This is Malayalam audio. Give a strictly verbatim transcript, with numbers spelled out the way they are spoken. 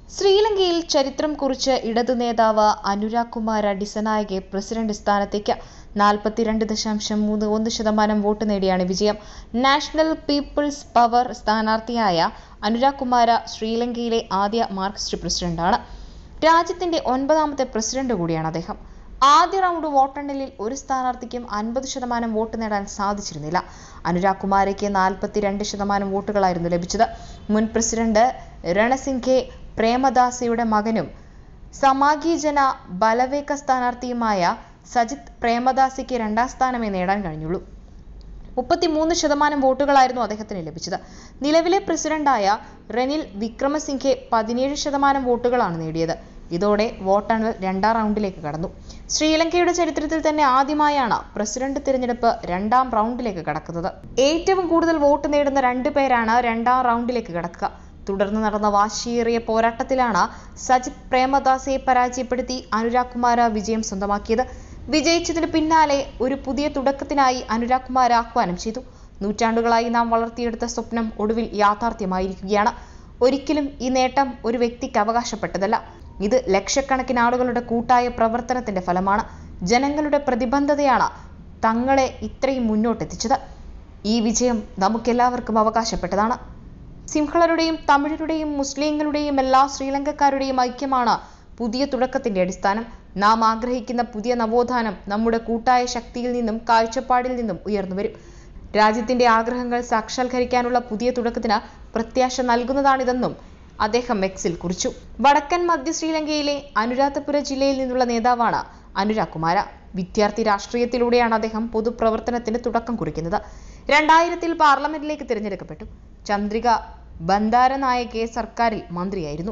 ശ്രീലങ്കയിൽ ചരിത്രം കുറിച്ച് ഇടതു നേതാവ് അനുരാഗ് കുമാര ഡിസനായകെ പ്രസിഡന്റ് സ്ഥാനത്തേക്ക് നാൽപ്പത്തിരണ്ട് ദശാംശം മൂന്ന് ഒന്ന് ശതമാനം വോട്ട് നേടിയാണ് വിജയം. നാഷണൽ പീപ്പിൾസ് പവർ സ്ഥാനാർത്ഥിയായ അനുരാഗ് കുമാര ശ്രീലങ്കയിലെ ആദ്യ മാർക്സിസ്റ്റ് പ്രസിഡന്റാണ്. രാജ്യത്തിന്റെ ഒൻപതാമത്തെ പ്രസിഡന്റ് കൂടിയാണ് അദ്ദേഹം. ആദ്യ റൗണ്ട് വോട്ടെണ്ണലിൽ ഒരു സ്ഥാനാർത്ഥിക്കും അൻപത് ശതമാനം വോട്ട് നേടാൻ സാധിച്ചിരുന്നില്ല. അനുരാഗ് കുമാരയ്ക്ക് നാൽപ്പത്തിരണ്ട് ശതമാനം വോട്ടുകളായിരുന്നു ലഭിച്ചത്. മുൻ പ്രസിഡന്റ് രണസിംഘെ പ്രേമദാസയുടെ മകനും സമാഗി ജന ബലവേക സ്ഥാനാർത്ഥിയുമായ സജിത് പ്രേമദാസയ്ക്ക് രണ്ടാം സ്ഥാനമേ നേടാൻ കഴിഞ്ഞുള്ളൂ. മുപ്പത്തിമൂന്ന് ശതമാനം വോട്ടുകളായിരുന്നു അദ്ദേഹത്തിന് ലഭിച്ചത്. നിലവിലെ പ്രസിഡന്റായ റെനിൽ വിക്രമസിംഘെ പതിനേഴ് ശതമാനം വോട്ടുകളാണ് നേടിയത്. ഇതോടെ വോട്ടെണ്ണൽ രണ്ടാം റൗണ്ടിലേക്ക് കടന്നു. ശ്രീലങ്കയുടെ ചരിത്രത്തിൽ തന്നെ ആദ്യമായാണ് പ്രസിഡന്റ് തിരഞ്ഞെടുപ്പ് രണ്ടാം റൗണ്ടിലേക്ക് കടക്കുന്നത്. ഏറ്റവും കൂടുതൽ വോട്ട് നേടുന്ന രണ്ടു പേരാണ് രണ്ടാം റൗണ്ടിലേക്ക് കടക്കുക. തുടർന്ന് നടന്ന വാശിയേറിയ പോരാട്ടത്തിലാണ് സജിത് പ്രേമദാസയെ പരാജയപ്പെടുത്തി അനുരാഗ് കുമാര വിജയം സ്വന്തമാക്കിയത്. വിജയിച്ചതിന് പിന്നാലെ ഒരു പുതിയ തുടക്കത്തിനായി അനുരാഗ് കുമാര ആഹ്വാനം ചെയ്തു. നൂറ്റാണ്ടുകളായി നാം വളർത്തിയെടുത്ത സ്വപ്നം ഒടുവിൽ യാഥാർത്ഥ്യമായിരിക്കുകയാണ്. ഒരിക്കലും ഈ നേട്ടം ഒരു വ്യക്തിക്ക് അവകാശപ്പെട്ടതല്ല. ഇത് ലക്ഷക്കണക്കിന് ആളുകളുടെ കൂട്ടായ പ്രവർത്തനത്തിന്റെ ഫലമാണ്. ജനങ്ങളുടെ പ്രതിബദ്ധതയാണ് തങ്ങളെ ഇത്രയും മുന്നോട്ടെത്തിച്ചത്. ഈ വിജയം നമുക്കെല്ലാവർക്കും അവകാശപ്പെട്ടതാണ്. സിംഹളരുടെയും തമിഴരുടെയും മുസ്ലിങ്ങളുടെയും എല്ലാ ശ്രീലങ്കക്കാരുടെയും ഐക്യമാണ് പുതിയ തുടക്കത്തിന്റെ അടിസ്ഥാനം. നാം ആഗ്രഹിക്കുന്ന പുതിയ നവോത്ഥാനം നമ്മുടെ കൂട്ടായ ശക്തിയിൽ നിന്നും കാഴ്ചപ്പാടിൽ നിന്നും ഉയർന്നു വരും. രാജ്യത്തിന്റെ ആഗ്രഹങ്ങൾ സാക്ഷാത്കരിക്കാനുള്ള പുതിയ തുടക്കത്തിന് പ്രത്യാശ നൽകുന്നതാണിതെന്നും അദ്ദേഹം എക്സിൽ കുറിച്ചു. വടക്കൻ മധ്യ ശ്രീലങ്കയിലെ അനുരാധപുര ജില്ലയിൽ നിന്നുള്ള നേതാവാണ് അനുരാഗ് കുമാര. വിദ്യാർത്ഥി രാഷ്ട്രീയത്തിലൂടെയാണ് അദ്ദേഹം പൊതുപ്രവർത്തനത്തിന് തുടക്കം കുറിക്കുന്നത്. രണ്ടായിരത്തിൽ പാർലമെന്റിലേക്ക് തിരഞ്ഞെടുക്കപ്പെട്ടു. ചന്ദ്രിക ബന്ദാരനായകെ സർക്കാരിൽ മന്ത്രിയായിരുന്നു.